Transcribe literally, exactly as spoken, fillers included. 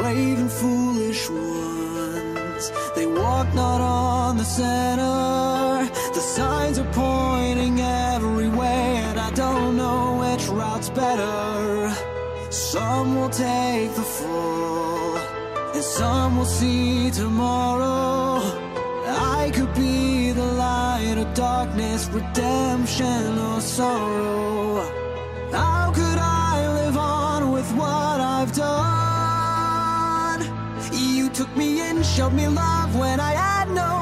brave and foolish ones. They walk not on the center. The signs are pointing every way, and I don't know which route's better. Some will take the fall, and some will see tomorrow. I could be the light or darkness, redemption or sorrow. How could I live on with what I've done? You took me in, showed me love when I had no